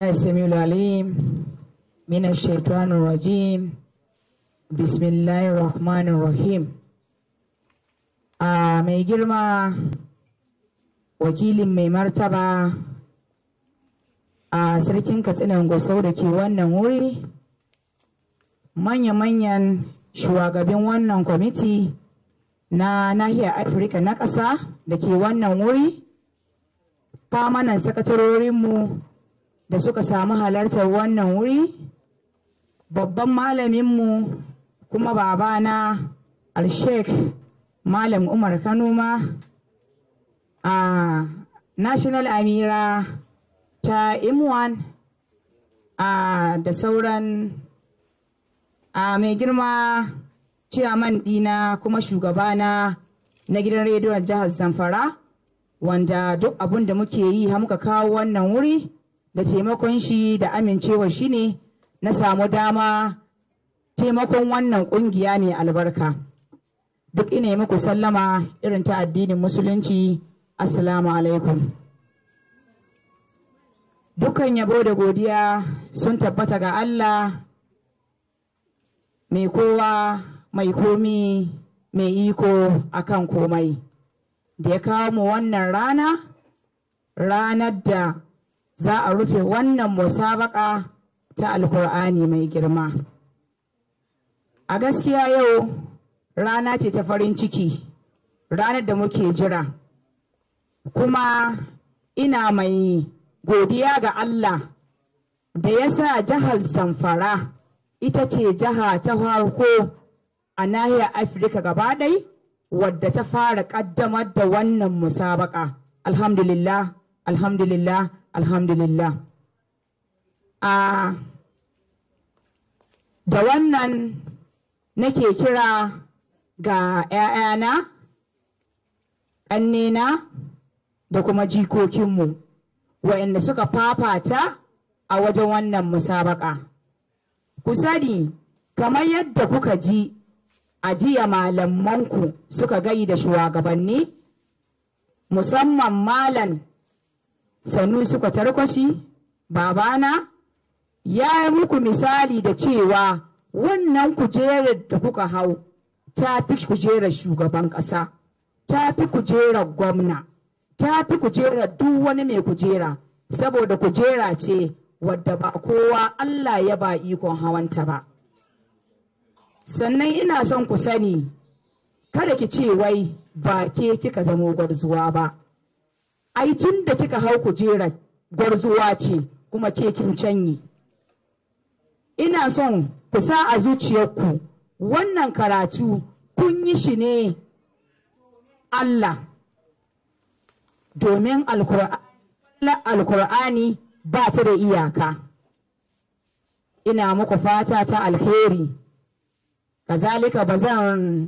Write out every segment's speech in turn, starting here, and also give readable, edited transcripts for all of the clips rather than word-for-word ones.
السميع العليم من الشيطان الرجيم بسم الله الرحمن الرحيم. mai girma wakilin mai martaba a sarkin Katsinan Gusau da ke wannan wuri, manya-manyan shugabin wannan kwamiti na nahiyar Afirka na ƙasa da ke wannan wuri, famanan sakatarorinmu da suka samu halartar wannan wuri, babban malaminmu kuma babana Al-Sheikh Malam Umar Kanoma, a National Amira ta M1, da sauran mai girma ciyaman dina kuma shugabana na gidan rediyon jihar Zamfara, wanda duk abun da muke yi har muka kawo wannan wuri da taimakon shi da amincewa shi ne na samu dama taimakon wannan kungiya mai albarka. Duk ina yi muku sallama irin ta addinin musulunci, assalamu alaikum. Dukkan yabo da godiya sun tabbata ga Allah mai kowa mai komi mai iko akan komai da ya kawo mu wannan ranar da za a rufe wannan musabaka ta alkur'ani mai girma. A gaskiya yau rana ce ta farin ciki, ranar da muke jira, kuma ina mai godiya ga Allah da ya sa jihar Zamfara ita ce jiha ta farko a nahiyar Afirka gaba ɗai wadda ta fara ƙaddamar da wannan musabaka. Alhamdulillah, alhamdulillah, alhamdulillah. Da wannan nake kira ga 'ya'yana, ƙannena da kuma jikokinmu waɗanda suka fafata a wajen wannan musabaka. Ku sani, kamar yadda kuka ji a jiya malamanku suka gai da shugabanni, musamman malam Sanusi Kwatarkwashi babana ya yi muku misali da cewa wannan kujerar da kuka hau ta fi kujerar shugaban ƙasa, ta fi kujerar gwamna, ta fi kujerar duk wani mai kujera, saboda kujera ce wadda ba kowa Allah ya ba ikon hawanta ba. Sannan ina son ku sani, kada ki ce wai ba ke kika zamo gwarzuwa ba. Ai tun da kika hau kujerar gwarzuwa ce kuma ke kin canyi. Ina son ku sa a zuciyarku wannan karatu kun yi shi ne Allah, domin alkur'ani ba ta da iyaka. Ina muku fata ta alheri. Kazalika ba zan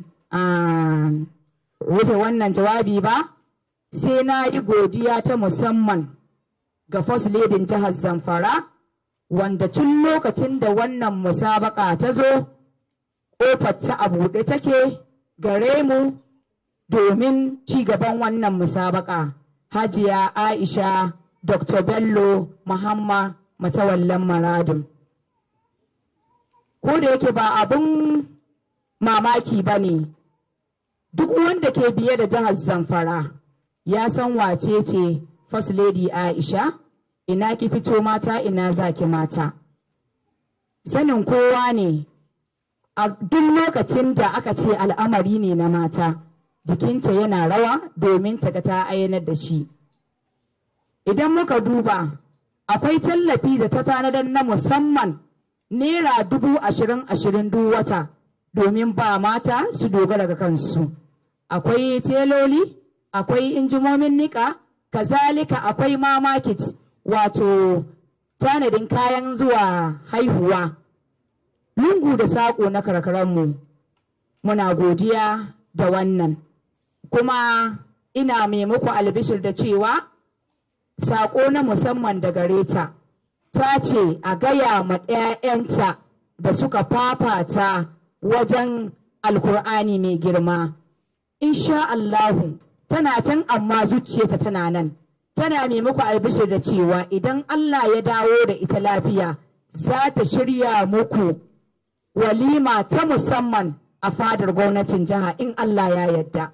rufe wannan jawabi ba sai na yi godiya ta musamman ga First Lady jihar Zamfara, wanda tun lokacin da wannan musabaka ta zo ƙofar ta a buɗe take gare mu domin ci gaban wannan musabaka. Hajiya Aisha Dr. Bello Muhammad Matawallan Maradun. Ko da yake ba abin mamaki ba ne, duk wanda ke biye da jihar Zamfara ya san wace ce First Lady Aisha, ina ki fito mata ina zaki mata. Sanin kowa ne a duk lokacin da aka ce al'amari ne na mata, jikinta yana rawa domin ta ga ta ayyanar da shi. Idan muka duba, akwai tallafi da ta tanadar na musamman naira 20,000 duk wata domin ba mata su dogara ga kansu. Akwai teloli, akwai injimomin nika, kazalika akwai mama kit, wato tanadin kayan zuwa haihuwa. Lungu da saƙo na karkaranmu muna godiya da wannan, kuma ina mai muku albishir da cewa saƙo na musamman da gare ta, ta ce a gaya ma 'ya'yanta da suka fafata wajen alkur'ani mai girma. Insha Allahu tana can amma zuciyarta tana nan. tana mai muku albishir da cewa idan Allah ya dawo da ita lafiya za ta shirya muku walima ta musamman a fadar gwamnatin jiha in Allah ya yarda.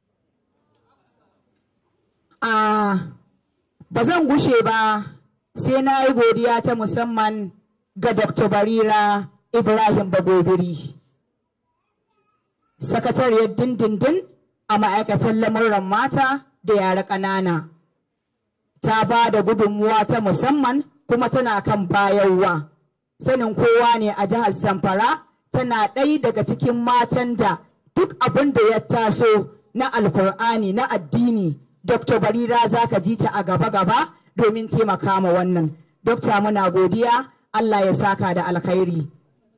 Ba zan gushe ba sai na yi godiya ta musamman ga Dr. Barira Ibrahim Bagobiri, sakatariyar dindindin a ma'aikatan lamuran mata da yara ƙanana. Ta ba da gudunmuwa ta musamman kuma tana kan bayarwa. Sanin kowa ne a jihar Zamfara tana ɗaya daga cikin matan da duk abin da ya taso na alkur'ani na addini Dr. Barira za ka ji ta a gaba-gaba domin taimaka ma wannan. Dokta muna godiya, Allah ya saka da alkhairi.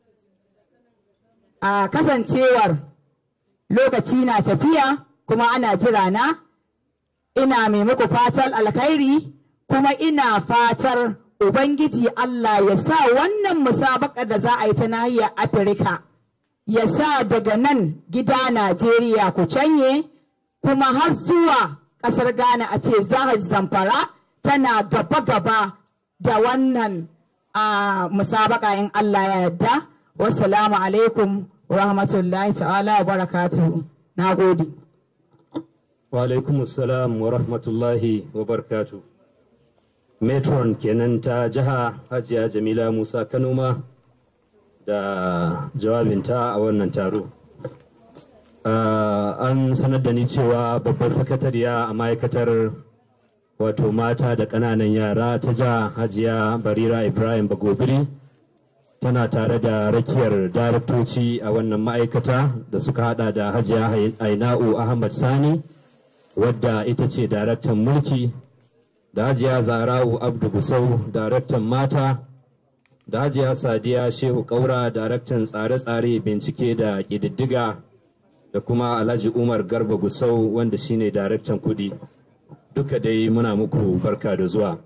A kasancewar lokaci na tafiya kuma ana jira na, ina mai muku fatar alkhairi kuma ina fatar Ubangiji Allah ya sa wannan musabakar da za a yi ta nahiyar Afirka ya sa daga nan gida Najeriya ku canye kuma har zuwa ƙasar Ghana a ce jihar Zamfara tana gaba-gaba da wannan musabaka in Allah ya yarda. Wassalamu alaikum wa rahmatullahi ta'ala wa barakatuhu. Na gode. Wa alaikum assalam wa rahmatullahi wa barakatuhu. Metron kenan ta jiha Hajiya Jamila Musa Kanoma da jawabinta a wannan taro. An sanar da ni cewa babbar sakatariya a ma'aikatar wato mata da ƙananan yara ta jiha Hajiya Barira Ibrahim Bagobiri tana tare da rakiyar daraktoci a wannan ma'aikata da suka hada da Hajiya Aina'u Ahmad Sani wadda ita ce daraktan mulki, da Hajiya Zara'u Abdu Gusau daraktan mata, da Hajiya Sadiya Shehu Kaura daraktan tsare-tsare bincike da ƙididdiga, da kuma Alhaji Umar Garba Gusau wanda shine daraktan kuɗi. Duka dai muna muku barka da zuwa.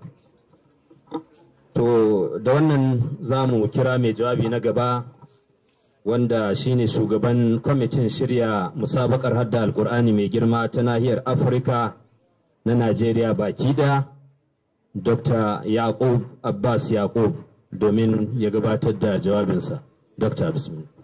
To da wannan za mu kira mai jawabi na gaba wanda shine shugaban kwamitin shirya musabakar hadda alkur'ani mai girma ta nahiyar Afirka na Najeriya baki da Dr. Yaqub Abbas Yaqub domin ya gabatar da jawabinsa. Dr. Bismillah.